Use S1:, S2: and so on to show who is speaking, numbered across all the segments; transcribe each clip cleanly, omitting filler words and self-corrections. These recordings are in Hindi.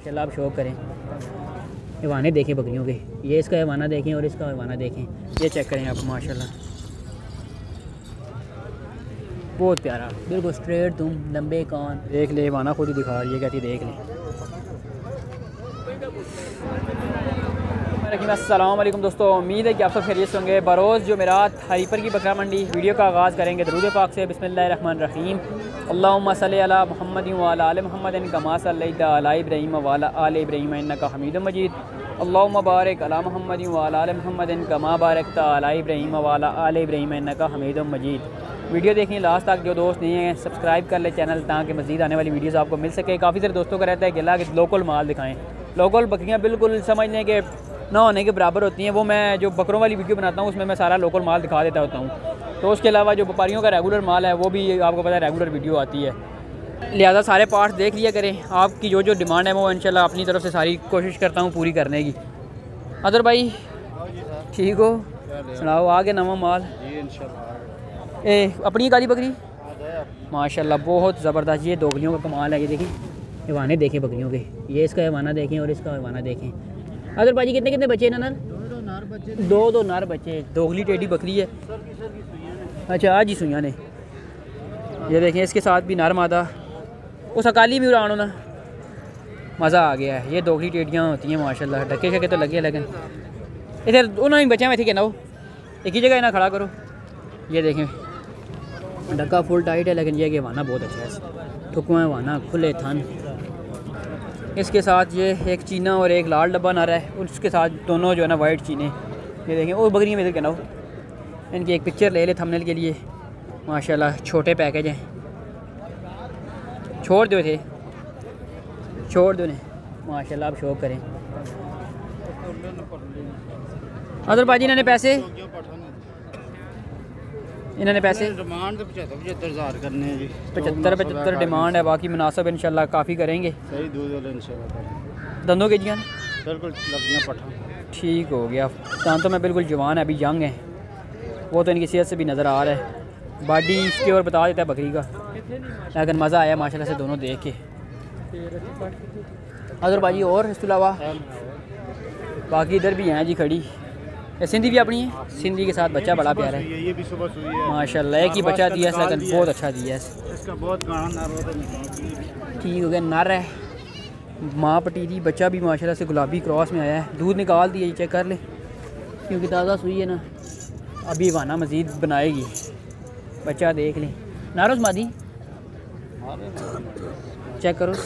S1: माशाल्लाह आप शौक करें। हवाने देखें बकरियों के, ये इसका हवाना देखें और इसका हवाना देखें, ये चेक करें आप माशाल्लाह बहुत प्यारा, बिल्कुल स्ट्रेट तुम लंबे कान। देख ले हवाना खुद ही दिखा रही है, कहती देख ले। अस्सलाम वालेकुम दोस्तों, उम्मीद है कि आप सब खैरियत से होंगे। बरोज़ जो मेरा हरीपर की बकरा मंडी वीडियो का आगाज़ करेंगे दरूद पाक से। बिस्मिल्लाहिर्रहमानिर्रहीम। अल्लाहुम्मा सल्ली अला मुहम्मद व अला आलि मुहम्मद कमा सल्लैता अला इब्राहीम व अला आलि इब्राहीम इन्नका हमीदुम मजीद। अल्लाहुम्मा बारिक अला मुहम्मद व अला आलि मुहम्मद कमा बारकता अला इब्राहीम व अला आलि इब्राहीम इन्नका हमीदुम मजीद। वीडियो देखनी लास्ट तक, जो दोस्त नहीं हैं सब्सक्राइब कर ले चैनल, ताकि मज़ीद आने वाली वीडियोज़ आपको मिल सके। काफ़ी सारे दोस्तों का रहता है गिला कि लोकल माल दिखाएँ। लोकल बकरियाँ बिल्कुल समझ लें कि ना होने के बराबर होती हैं। वो मैं जो बकरों वाली वीडियो बनाता हूँ उसमें मैं सारा लोकल माल दिखा देता होता हूँ। तो उसके अलावा जो व्यापारियों का रेगुलर माल है वो भी आपको पता है रेगुलर वीडियो आती है, लिहाजा सारे पार्ट्स देख लिया करें। आपकी जो जो डिमांड है वो इंशाल्लाह अपनी तरफ से सारी कोशिश करता हूँ पूरी करने की। अदर भाई ठीक हो, सुनाओ आ गया नवा माल? अपनी काली बकरी माशाल्लाह बहुत ज़बरदस्त, ये दोगलियों का कमाल है। ये देखिए हवाने देखें बकरियों के, ये इसका हवाना देखें और इसका हवाना देखें। अदर भाजी कितने कितने बच्चे हैं? दो नर बच्चे, दोगली टेढ़ी बकरी है। अच्छा आज ही सुइयाँ ने, ये देखें इसके साथ भी नर मादा, उस अकाली भी उड़ानो ना, मज़ा आ गया है। ये दोगली टेढ़ियाँ होती हैं माशाल्लाह, ढके शके तो लगे, लेकिन इधर उन्होंने बच्चे में थे ना, वो एक ही जगह ना खड़ा करो। ये देखें ढक्का फुल टाइट है, लेकिन ये कि हवाना बहुत अच्छा है, ठुकुआ हवाना, खुले थन। इसके साथ ये एक चीना और एक लाल डब्बा नर है, उसके साथ दोनों जो है ना वाइट चीने। ये देखें वो बकरियाँ में इधर कहना, इनकी एक पिक्चर ले ले थंबनेल के लिए। माशाल्लाह छोटे पैकेज हैं, छोड़ दो थे, छोड़ दो ने माशाल्लाह आप शौक करें। अदर बाजी इन्होंने पैसे
S2: डिमांड 75,000 करने हैं जी।
S1: 75 डिमांड है, बाकी मुनासिब इंशाल्लाह काफ़ी करेंगे।
S2: सही दूध वाले इंशाल्लाह।
S1: दंदों के जियान
S2: बिल्कुल लगियाँ पठा
S1: ठीक हो गया। दांतों में बिल्कुल जवान है, अभी यंग है, वो तो इनकी सेहत से भी नज़र आ रहा है। बॉडी इसकी और बता देता है बकरी का, लेकिन मज़ा आया माशाल्लाह से दोनों देख के। अदर बाजी और इसके अलावा बाकी इधर भी हैं जी खड़ी। सिंधी भी अपनी है, सिंधी के साथ बच्चा बड़ा प्यारा है,
S2: ये भी सुबह सुई है
S1: माशाल्लाह। एक ही बच्चा दिया है, लेकिन बहुत अच्छा दिया है,
S2: इसका बहुत गाना
S1: ठीक हो गया। नर है, माँ पटीरी, बच्चा भी माशाल्लाह से गुलाबी क्रॉस में आया है। दूध निकाल दिया, चेक कर ले, क्योंकि ताज़ा सुई है ना, अभी वाना मज़ीद बनाएगी। बच्चा देख लें, नारोज मादी चेक करो,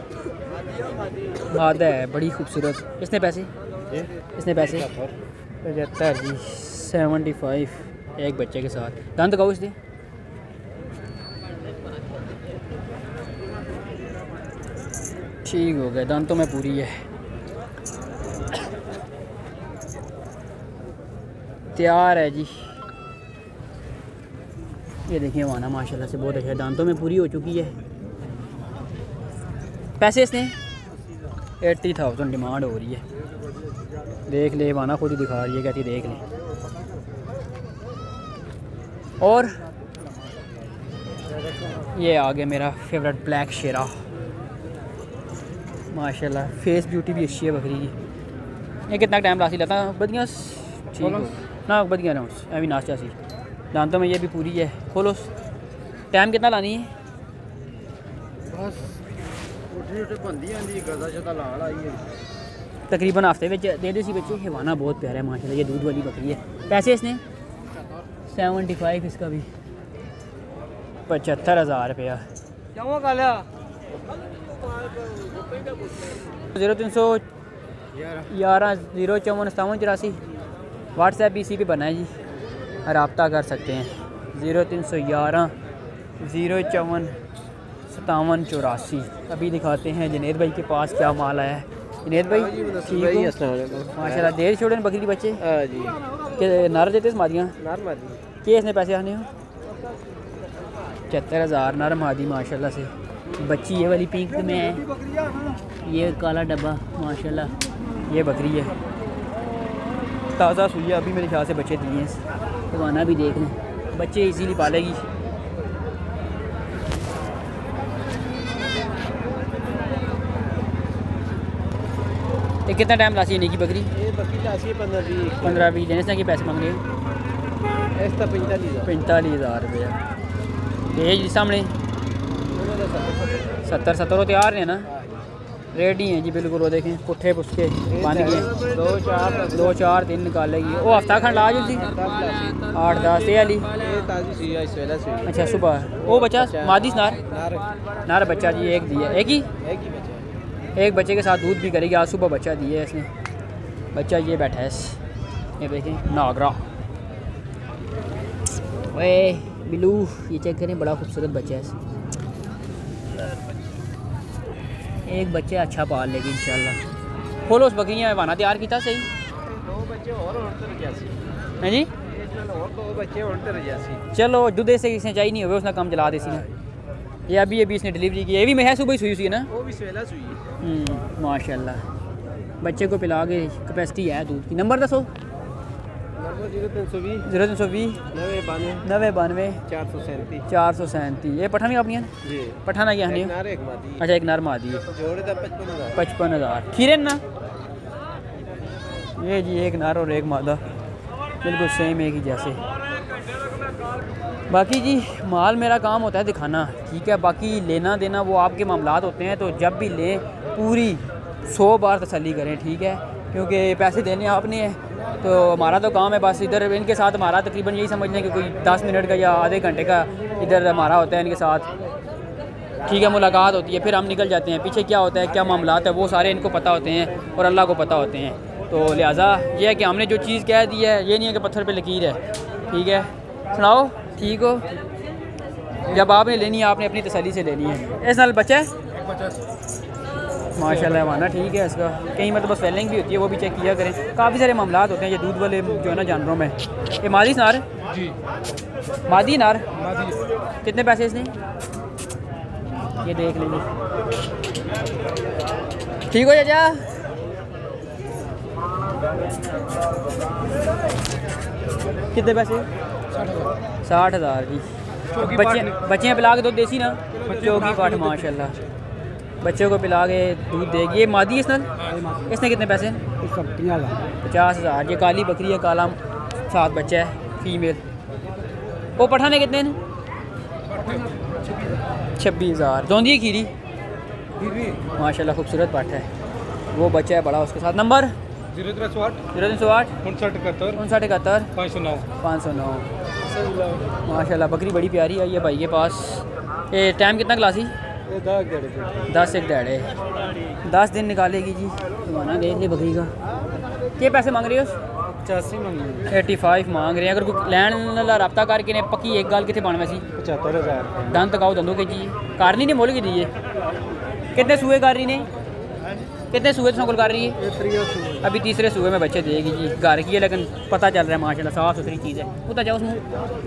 S1: मादा है बड़ी खूबसूरत। इसने पैसे 75 जी, 75 एक बच्चे के साथ। दांत खाओ इसलिए ठीक हो गया, दांतों में पूरी है, तैयार है जी। ये देखिए वाना माशाल्लाह से बहुत अच्छा है, दांतों में पूरी हो चुकी है। पैसे इसने 80,000 डिमांड हो रही है। देख ले वाना खुद ही दिखा रही है, कहती देख ले। और ये आ गया मेरा फेवरेट ब्लैक शेरा माशाल्लाह, फेस ब्यूटी भी अच्छी है बकरी की। ये कितना टाइम लासी लेता बदियाँ ठीक ना, बदियाँ ना अभी नाश्ता सी। दांतों में ये भी पूरी है। खोलो, टाइम कितना लानी है?
S2: बस
S1: तकरीबन हफ्ते में दे दे सी बच्चे। हिवाना बहुत प्यारा है माशाल्लाह, ये दूध वाली बकरी है। पैसे इसने 75, इसका भी 75,000 रुपया। 0311 054 57 84 व्हाट्सएप भी इसी पे बना है जी, रब्ता कर सकते हैं। 0311 054 57 84। अभी दिखाते हैं जुनैद भाई के पास क्या माल आया है। जुनैद भाई ठीक हो माशाल्लाह, देर छोड़े बकरी बच्चे
S2: जी
S1: के नर देते मादियाँ के इसने पैसे आने हो 75,000 नर मादी माशाल्लाह से। बच्ची ये वाली पिंक में है, ये काला डब्बा माशाल्लाह ये बकरी है, ताज़ा सुई है, अभी मेरे ख्याल से बच्चे दिए हैं। हवाना भी देख लें, बच्चे इजीली पालेगी। तो कितना टाइम लासी नहीं की बकरी?
S2: ये बकरी लासी 15-20
S1: 15-20 दिन। इसने की पैसे मांग रहे हो?
S2: इसका
S1: 45,000 रुपया। ये जी सामने 70 वो तैयार हैं ना, रेडी हैं जी बिल्कुल। वो देखें पुट्ठे पुस्के बन गए, 2-4 दिन निकालेगी। वो हफ्ता खंड ला जी 8-10 वाली। अच्छा सुबह वो बच्चा मादी नार बच्चा जी एक दिया, एक बच्चे के साथ दूध भी करेगी। आज सुबह बच्चा दिया है इसने। बच्चा ये बैठा है, ये देखें नागरा। ओए बिलू ये चेक करें, बड़ा खूबसूरत बच्चा है। एक बच्चा अच्छा पाल लेगी इंशाल्लाह। खोलो उस बकरियाँ में वाना तैयार किया सही।
S2: 2 बच्चे और
S1: हैं जी,
S2: 2 बच्चे और
S1: चलो दूधे से इसने चाहिए नहीं हुए उसने काम चला देसी ना। ये अभी इसने डिलीवरी की। ये भी मैं सुबह ही सुई है ना,
S2: वो भी सेला सुई है।
S1: माशाल्लाह। बच्चे को पिला के कैपेसिटी है दूध की। नंबर दसो।
S2: 0320
S1: 0320 992 437। ये पठानी अपनी
S2: जी
S1: पठाना क्या है?
S2: एक मादी
S1: अच्छा एक नर मादी है,
S2: जोड़े दा
S1: 55,000 खीरे ना। ये जी एक नर और एक मादा बिल्कुल सेम एक ही जैसे। बाकी जी माल मेरा काम होता है दिखाना, ठीक है। बाकी लेना देना वो आपके मामलात होते हैं, तो जब भी लें पूरी 100 बार तसल्ली करें, ठीक है। क्योंकि पैसे देने आपने हैं, तो हमारा तो काम है बस इधर इनके साथ हमारा तकरीबन यही समझ लें कि कोई 10 मिनट का या आधे घंटे का इधर हमारा होता है इनके साथ, ठीक है। मुलाकात होती है, फिर हम निकल जाते हैं। पीछे क्या होता है, क्या मामलात है, वो सारे इनको पता होते हैं और अल्लाह को पता होते हैं। तो लिहाजा ये है कि हमने जो चीज़ कह दी है, ये नहीं है कि पत्थर पे लकीर है, ठीक है। सुनाओ ठीक हो। जब आपने लेनी है आपने अपनी तसल्ली से लेनी है। इस साल बच्चा है माशाल्लाह माना, ठीक है। इसका कहीं मतलब स्वेलिंग भी होती है, वो भी चेक किया करें। काफ़ी सारे मामलात होते हैं ये दूध वाले जो है ना जानवरों में। ये मादी नार
S2: जी
S1: मादी नार
S2: मादी
S1: कितने पैसे इसने? ये देख लीजिए, ठीक हो चाचा। कितने पैसे? 60,000 जी। बच्चे पिला के दूध देसी ना, चौकी पाठ माशाल्लाह। बच्चों को पिला के दूध देगी। ये मादी है इसने कितने पैसे? 50,000। ये काली बकरी है, काला साथ बच्चा है फीमेल। वो पठाने कितने हैं? 26,000। जोंदी है खीरी माशाल्लाह खूबसूरत पाठ है। वो बच्चा है बड़ा उसके साथ। नंबर
S2: 0308
S1: 0308
S2: 5971
S1: 5971
S2: 509
S1: 509। माशाल्लाह बकरी बड़ी प्यारी आई है भाई के पास। ये टाइम कितना क्लासी? 10 एक दहाड़े 10 दिन निकालेगी जी। जमाना देख ले बकरी का। क्या पैसे मांग रही हो?
S2: 85 मंगी
S1: 85 मांग रहे हैं। अगर कोई लैन नाल रब्ता करके ने पक्की एक गल कितने पाने वैसी
S2: 75,000
S1: दंद तकाओ दंदों के जी कारनी ने मोल की दी है। कितने सूए कर रही ने? कितने सूए तो कर रही है? अभी तीसरे सूए में बच्चे देगी जी। घर की है लेकिन पता चल रहा है माशाल्लाह साफ़ सुथरी चीज़ है। उतना जाओ उसमें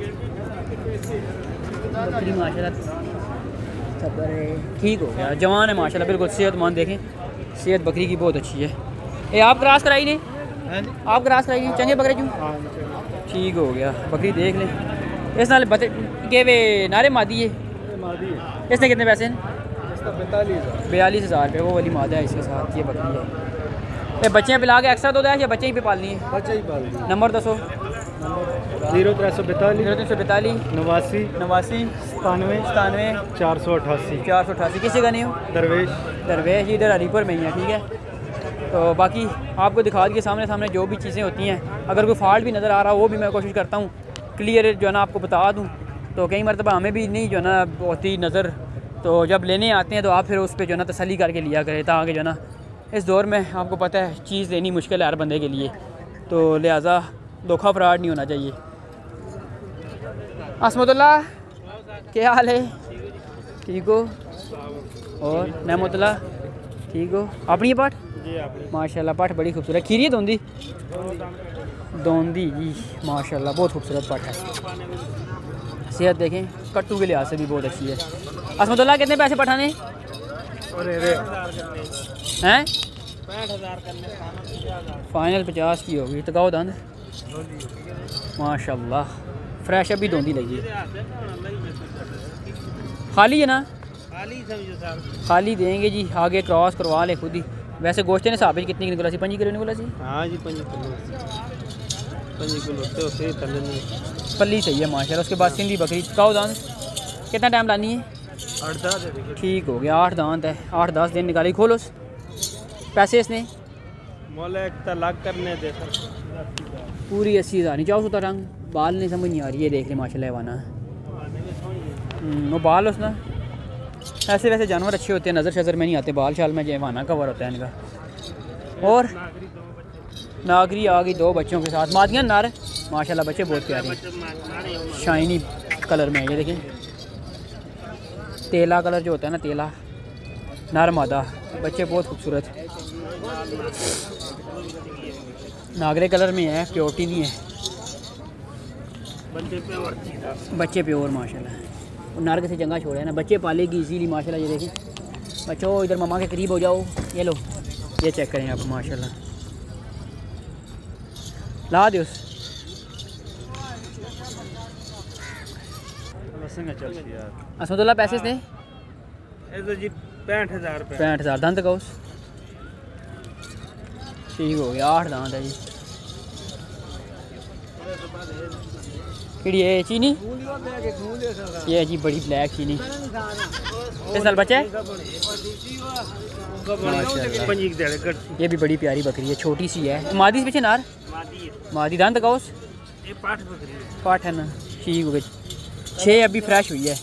S1: बकरी माशाल्लाह सबर है, ठीक हो गया, जवान है माशाल्लाह बिल्कुल सेहतमंद। देखें सेहत बकरी की बहुत अच्छी है। ये आप क्रॉस कराई नहीं? आप क्रॉस कराई नहीं चंगे बकरे क्यों? ठीक हो गया। बकरी देख लें। इस नाल के वे नारे मादी है। इसने कितने पैसे? 42,000 रुपये। वो वाली मादा है इसके साथ ये बकरी है। ये बच्चे पिला के एक्स्ट्रा दो है या बच्चे ही पे पालनी है? नंबर दसो।
S2: 0342
S1: 0342
S2: 89
S1: 89 97 488। किसी का नहीं हो? दरवेश इधर हरीपुर में ही है, ठीक है। तो बाकी आपको दिखा दिए सामने जो भी चीज़ें होती हैं। अगर कोई फॉल्ट भी नज़र आ रहा हो वो भी मैं कोशिश करता हूँ क्लियर जो है ना आपको बता दूँ। तो कई मरतबा हमें भी नहीं जो है ना होती नज़र, तो जब लेने आते हैं तो आप फिर उस पर जो है ना तसल्ली करके लिया करें, ताकि जो है ना इस दौर में आपको पता है चीज़ लेनी मुश्किल है हर बंदे के लिए। तो लिहाजा धोखा फ्रॉड नहीं होना चाहिए। असमतुल्लाह क्या हाल है? ठीक हो? और नहमतुल्लाह ठीक हो? अपनी पाठ माशाल्लाह पाठ बड़ी खूबसूरत। खीरी है दोंदी जी माशाल्लाह बहुत खूबसूरत पाठ है। सेहत देखें कट्टू के लिहाज से भी बहुत अच्छी है। असमतुल्लाह कितने पैसे पठाने हैं? फाइनल 50 की होगी। तो गाओ दंद माशाल्लाह फ्रेश अभी धोंदी लगी। खाली है ना? खाली देंगे जी। आगे क्रॉस करवा ले खुद ही। वैसे गोश्त ने साबित कितनी निकला सी 5 किलो निकला सी
S2: हाँ जी 5 किलो तो फिर तले नहीं
S1: पल्ली सही है माशाल्लाह। उसके बाद सिंधी बकरी काऊ दांत कितना टाइम लानी है
S2: 8-10
S1: ठीक हो गया 8 दांत है 8-10 दिन निकाली खोलो पैसे इसने
S2: मोल एक लाख करने दे
S1: पूरी 80,000 नहीं चाहो सुता रंग बाल नहीं समझ नहीं आ रही है देख ले माशाल्लाह वाना वो बाल उसना ऐसे वैसे जानवर अच्छे होते हैं नज़र शज़र में नहीं आते बाल शाल में जयवाना कवर होता है इनका। और नागरी आ गई 2 बच्चों के साथ मादियाँ नर माशाल्लाह बच्चे बहुत प्यारे शाइनी कलर में है ये देखें तेला कलर जो होता है ना तेला नर मादा बच्चे बहुत खूबसूरत नागरे कलर में है प्योरिटी नहीं है बच्चे प्योर माशाल्लाह। नर के से जंगा छोड़ा है ना बच्चे पालेगी इजीली माशाल्लाह। ये देखें बच्चों इधर मम्मा के करीब हो जाओ ये लो ये चेक करें आप माशाल्लाह ला दो असमतुल्ला पैसे ने
S2: जी 65,000
S1: 65,000 दंत का उस ठीक हो गया 8 दांत है जी। किड़ी है चीनी ये जी बड़ी ब्लैक चीनी इस साल बच्चा है ये भी बड़ी प्यारी बकरी है छोटी सी है मादी से पीछे नार मादी दांत का उस पाठ है ना ठीक हो गई 6 अभी फ्रेश हुई है।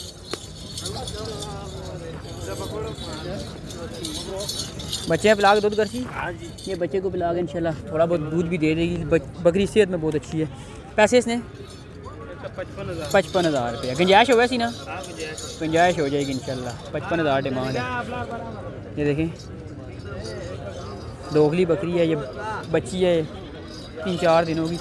S1: बच्चे पिला के दूध करती ये बच्चे को पिला के इंशाल्लाह थोड़ा बहुत दूध भी दे देगी बकरी सेहत में बहुत अच्छी है। पैसे इसने 55,000 रुपया गुंजाइश हो वैसी ना गुंजाइश हो जाएगी इंशाल्लाह 55,000 डिमांड है। ये देखें दोगली बकरी है ये बच्ची है 3-4 दिनों की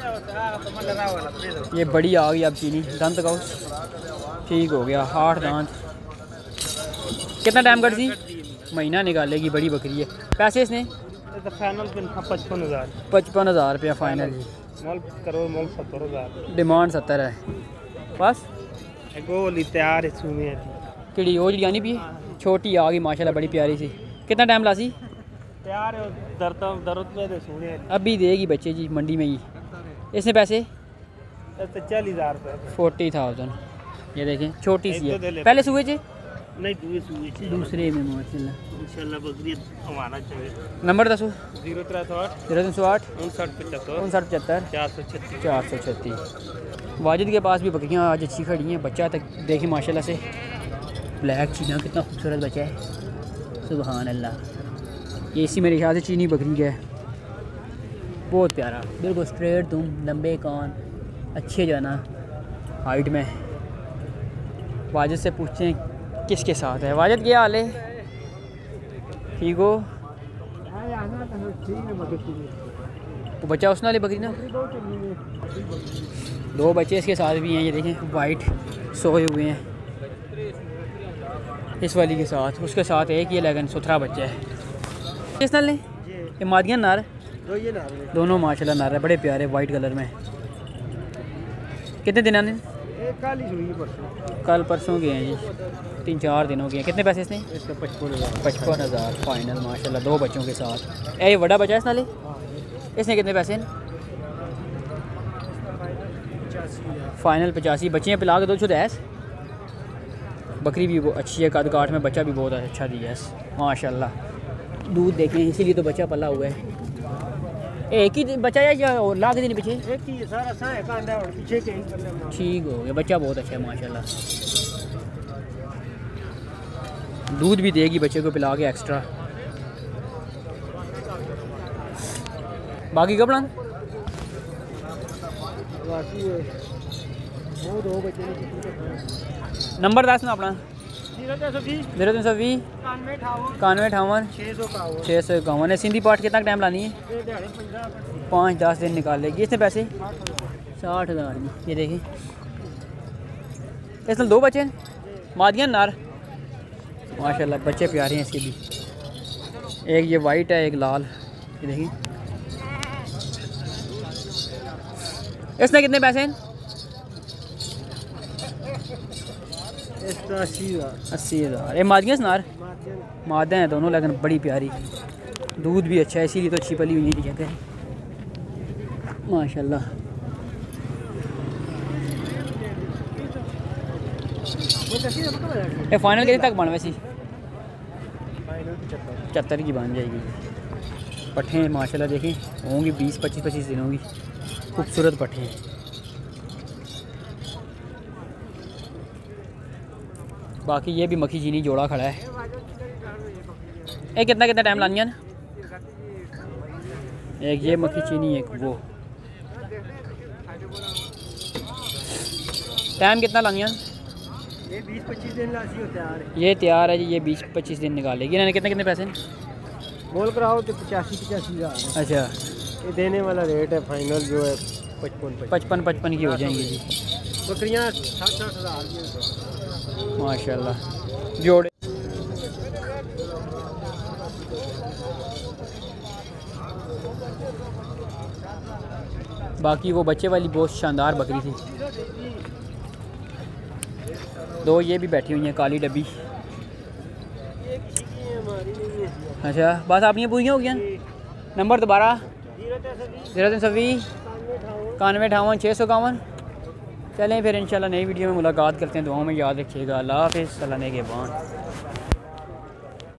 S1: ये बड़ी आ गई अब चीनी दंत का ठीक हो गया 8 दांत कितना टाइम कर दी महीना निकालेगी बड़ी बकरी है। पैसे इसने
S2: फाइनल
S1: 55,000 रुपया फाइनल जी
S2: मोल करो मोल 70,000
S1: डिमांड 70 है बस
S2: गोली तैयार है सुनी है
S1: किड़ी वो जी भी छोटी आ गई माशाल्लाह बड़ी प्यारी सी कितना टाइम लासी
S2: तैयार है दर्द में दे सुनी है
S1: अभी देगी बच्चे जी मंडी में ही इसने पैसे
S2: 40,000 रुपये
S1: 40,000 ये देखें छोटी सी है पहले सुए चे
S2: नहीं
S1: दूसरे में माशाल्लाह
S2: इंशाल्लाह बकरी हमारा चाहिए
S1: नंबर दसो
S2: 038
S1: 0308
S2: 5975
S1: 5975
S2: 436
S1: वाजिद के पास भी बकरियाँ आज अच्छी खड़ी हैं बच्चा तक देखिए माशाल्लाह से ब्लैक चीना कितना खूबसूरत बच्चा है सुभान अल्लाह। ये इसी मेरे ख्याल से चीनी बकरी का है बहुत प्यारा बिल्कुल स्ट्रेट तुम लंबे कान अच्छे जो है ना हाइट में। वाजिद से पूछते हैं किसके साथ है वाजिद क्या हाल है ठीक हो वो बच्चा उसने वाली बकरी ना 2 बच्चे इसके साथ भी हैं ये देखें वाइट सोए हुए हैं इस वाली के साथ उसके साथ एक ये लगन सुथरा बच्चा है। किस नाल ने ये मादियाँ नार दोनों माशाल्लाह नार है बड़े प्यारे वाइट कलर में। कितने दिन आने कल परसों के हैं जी 3-4 दिनों के हैं। कितने पैसे इसने 55,000 फाइनल माशाल्लाह 2 बच्चों के साथ। ये बड़ा बच्चा है इस नाले इसने कितने पैसे फाइनल 85 बच्चियाँ पिला के दो छुद ऐस बकरी भी अच्छी है कद काठ में बच्चा भी बहुत अच्छा दिया है माशाल्लाह दूध देखें इसीलिए तो बच्चा पला हुआ है। एक ही बच्चा या और लाख दिन पीछे
S2: एक ही सारा कांदा और पीछे के
S1: ठीक हो गया बच्चा बहुत अच्छा है माशाल्लाह दूध भी देगी बच्चे को पिला के एक्स्ट्रा। बाकी कब प्लान नंबर 10 ना अपना 0320 9158 651 है। सिंधी पाठ कितना टाइम लानी है 5-10 दिन निकाल लेगी। इसने पैसे 60,000 ये देखिए इसमें 2 बच्चे मादियाँ नार माशाल्लाह बच्चे प्यारे हैं इसके भी एक ये वाइट है एक लाल ये देखिए। इसने कितने पैसे
S2: इसका 80,000।
S1: 80,000। ये मादियाँ सुनार मादा हैं दोनों, लेकिन बड़ी प्यारी, दूध भी अच्छा है, इसीलिए तो अच्छी पली हुई नहीं कहते हैं माशाल्लाह। ये फाइनल कितने तक बन वैसी? 75 की बन जाएगी। पट्ठे माशाल्लाह देखें होंगी 20-25 दिनों की, खूबसूरत पट्ठे हैं। बाकी ये भी मक्खी चीनी जोड़ा खड़ा है। एक कितना कितना टाइम लानी है ना? एक ये मक्खी चीनी, एक वो। टाइम कितना लानी है?
S2: ये 20-25 दिन लासी हो तैयार है।
S1: ये तैयार है जी, ये 20-25 दिन निकालेगी। इन्होंने कितने कितने पैसे?
S2: मोल कराओ तो 85,000।
S1: अच्छा,
S2: ये देने वाला रेट है फाइनल जो है 55
S1: की हो जाएंगी जी।
S2: बकरियाँ 60,000 की
S1: माशाल्लाह जोड़े। बाकी वो बच्चे वाली बहुत शानदार बकरी थी। दो ये भी बैठी हुई हैं काली डब्बी। अच्छा बस आप ये पूरी हो गया। नंबर दोबारा 0320 9158 651। चलें फिर इंशाल्लाह नई वीडियो में मुलाकात करते हैं। दुआओं में याद रखिएगा। अल्लाह हाफ़िज़। सलाने के बाद।